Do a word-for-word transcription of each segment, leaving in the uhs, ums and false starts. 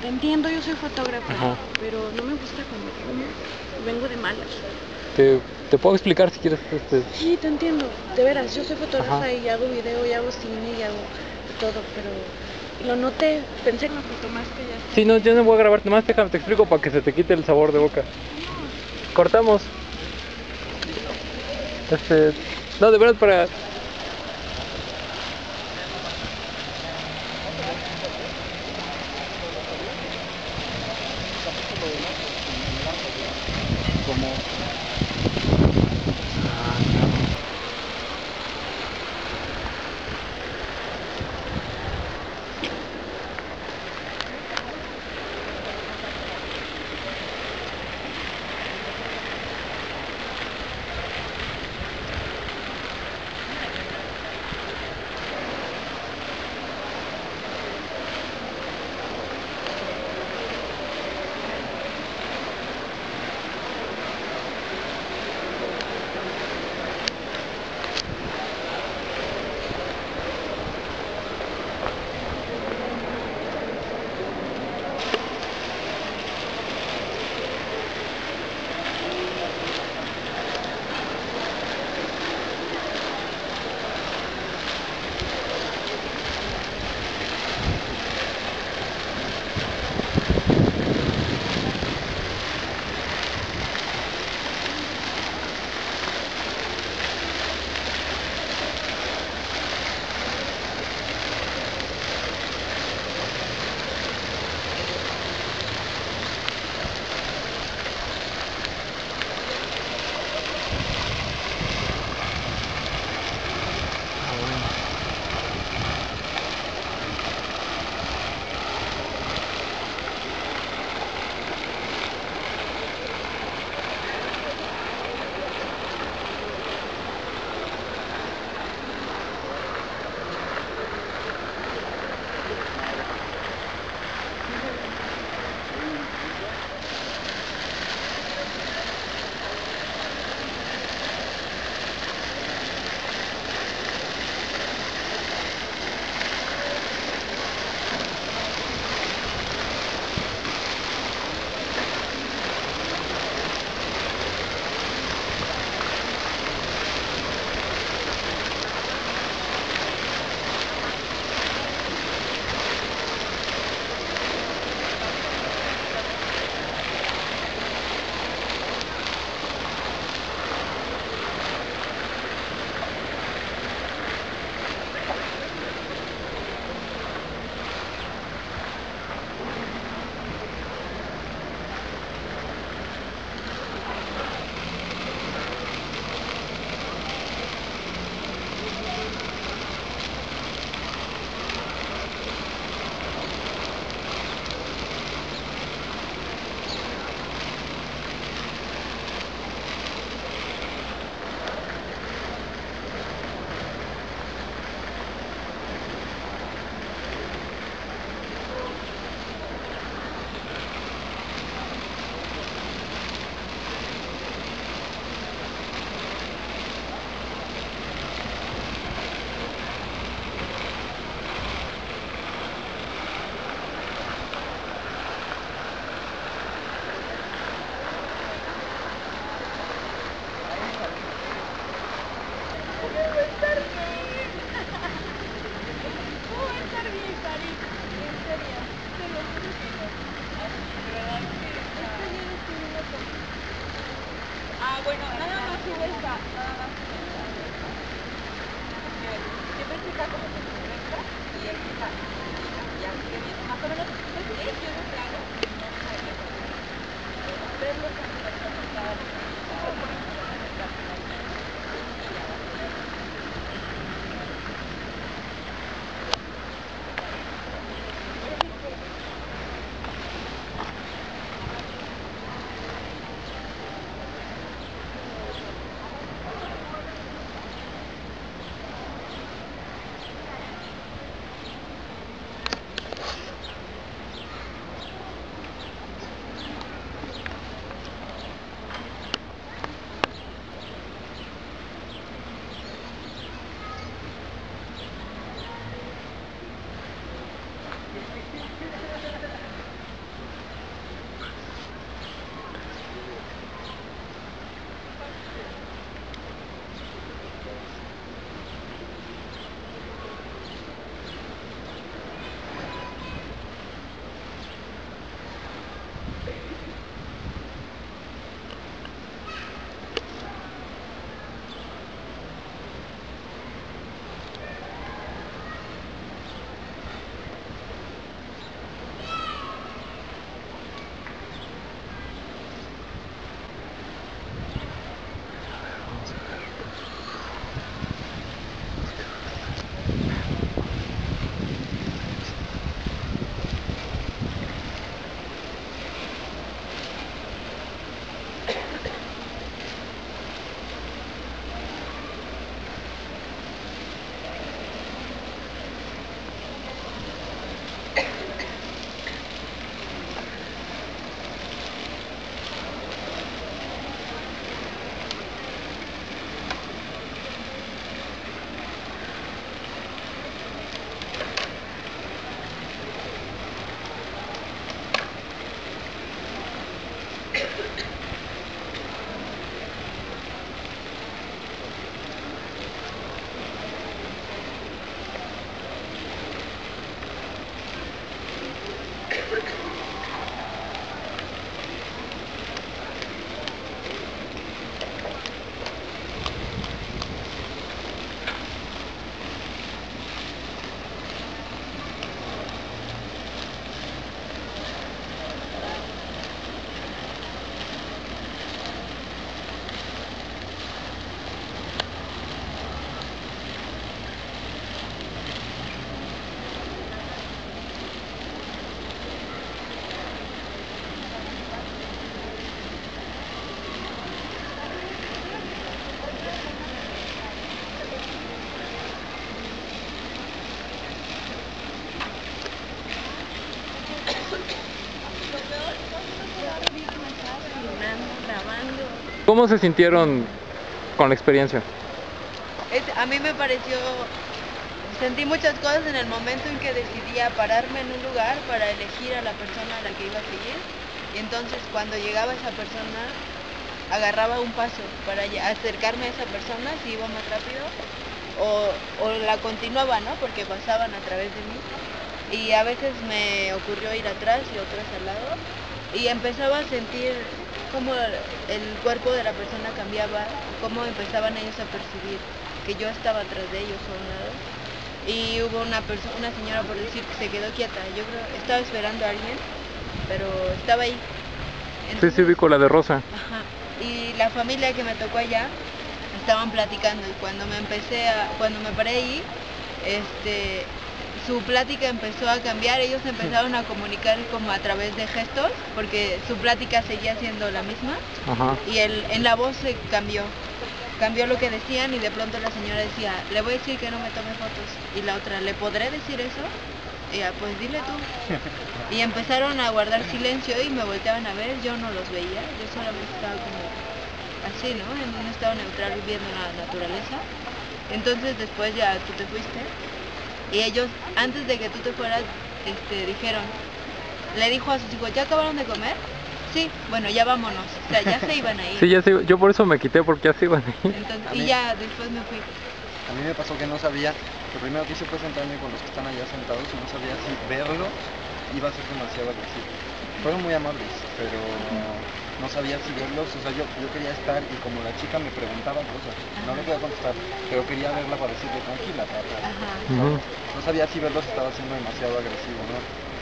Te entiendo, yo soy fotógrafa, Ajá. pero no me gusta cuando fumo. Vengo de malas. Te, te puedo explicar si quieres. Este... Sí, te entiendo. De veras, yo soy fotógrafa. Ajá. Y hago video y hago cine y hago de todo, pero lo noté. Pensé que me tomaste ya. Está. Sí, no, yo no voy a grabar. Nomás déjame, te explico para que se te quite el sabor de boca. Cortamos. Este, no, de verdad para... ¿Cómo se sintieron con la experiencia? Es, a mí me pareció, sentí muchas cosas en el momento en que decidí a pararme en un lugar para elegir a la persona a la que iba a seguir, y entonces cuando llegaba esa persona agarraba un paso para ya- acercarme a esa persona si iba más rápido, o, o la continuaba, ¿no? Porque pasaban a través de mí, y a veces me ocurrió ir atrás y otras al lado, y empezaba a sentir cómo el cuerpo de la persona cambiaba, cómo empezaban ellos a percibir que yo estaba atrás de ellos a un lado, y hubo una persona, una señora, por decir, que se quedó quieta. Yo creo estaba esperando a alguien, pero estaba ahí. Sí, sí, vi con la de rosa. Ajá. Y la familia que me tocó allá estaban platicando, y cuando me empecé a, cuando me paré ahí, este, su plática empezó a cambiar. Ellos empezaron a comunicar como a través de gestos, porque su plática seguía siendo la misma. Ajá. Y el, en la voz se cambió, cambió lo que decían, y de pronto la señora decía, le voy a decir que no me tome fotos, y la otra, ¿le podré decir eso? Y ella, pues dile tú. Y empezaron a guardar silencio y me volteaban a ver, yo no los veía, yo solamente estaba como así, ¿no? En un estado neutral viviendo la naturaleza. Entonces después ya tú te fuiste, y ellos, antes de que tú te fueras, este, dijeron, le dijo a sus hijos, ¿ya acabaron de comer? Sí, bueno, ya vámonos. O sea, ya se iban a ir. Sí, ya se, yo por eso me quité, porque ya se iban ahí. Entonces, A y mí- ya después me fui. A mí me pasó que no sabía, lo primero que hice fue sentarme con los que están allá sentados y no sabía si verlos iba a ser demasiado agresivo. Fueron muy amables, pero no sabía si verlos, o sea, yo, yo quería estar, y como la chica me preguntaba cosas, no le podía contestar, pero quería verla para decirle tranquila, papá. Ajá. Ujú. No sabía si verlos estaba siendo demasiado agresivo, ¿no?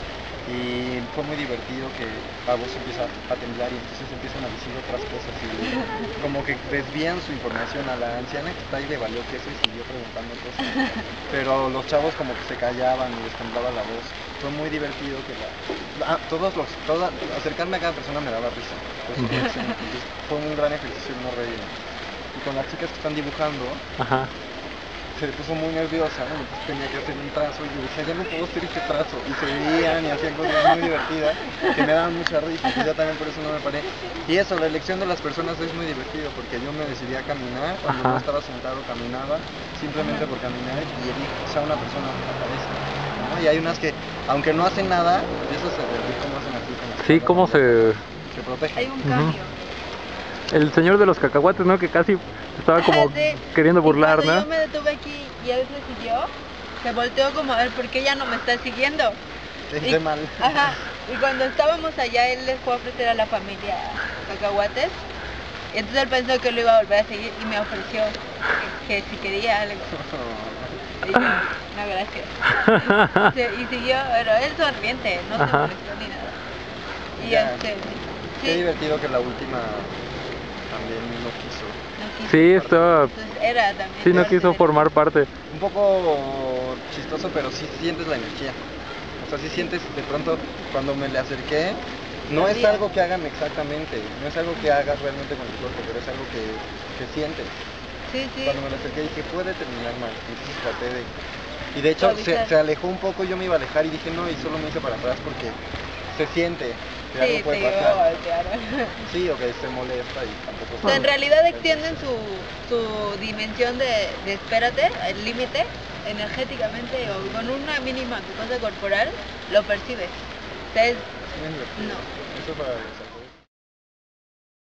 Y fue muy divertido que la voz empieza a temblar y entonces empiezan a decir otras cosas y como que desvían su información. A la anciana que está ahí le valió que se siguió preguntando cosas, pero los chavos como que se callaban y les temblaba la voz. Fue muy divertido que la, ah, todos los, toda, acercarme a cada persona me daba risa. Pues, Ujú. entonces, fue un gran ejercicio no reír. Y con las chicas que están dibujando, Ajá. se puso muy nerviosa, ¿no? Entonces tenía que hacer un trazo y yo decía, ya no puedo hacer este trazo, y se veían y hacían cosas muy divertidas que me daban mucha risa, y yo también por eso no me paré. Y eso, la elección de las personas es muy divertido, porque yo me decidí a caminar, cuando Ajá. no estaba sentado caminaba, simplemente por caminar, y elijo quizá una persona que aparece, ¿no? Y hay unas que, aunque no hacen nada, eso se ve cómo hacen así, como que Sí, están cómo dando- se... se protegen. Hay un Ujú. cambio. El señor de los cacahuates, ¿no? Que casi estaba como Sí. queriendo Y burlar, cuando ¿no? yo me detuve aquí y él me siguió, se volteó como a ver por qué ella no me está siguiendo. Se Y- hice mal. Ajá. Y cuando estábamos allá, él les fue a ofrecer a la familia cacahuates. Y entonces él pensó que lo iba a volver a seguir y me ofreció que, que si quería algo. Y yo, no, gracias. Sí, y siguió, pero él sonriente, no se Ajá. molestó ni nada. Y Ya. este, Qué sí, divertido que la última también no quiso. no quiso. Sí, estaba... Entonces era también. Sí, no parte quiso del- formar parte. Un poco chistoso, pero sí sientes la energía. O sea, sí sientes de pronto cuando me le acerqué, no es Sabía. algo que hagan exactamente, no es algo que hagas realmente con el cuerpo, pero es algo que, que sientes. Sí, sí. Cuando me le acerqué dije, puede terminar mal. Entonces traté de... Y de hecho se, Suavizar. se alejó un poco, yo me iba a alejar y dije no, y solo me hice para atrás porque se siente que Sí, algo te puede iba a pasar. voltear. Sí, o que se molesta y tampoco... O sea, en realidad extienden su, su dimensión de, de espérate, el límite, energéticamente o con una mínima cosa corporal, lo percibes. O sea, es- Muy divertido. No. Eso para...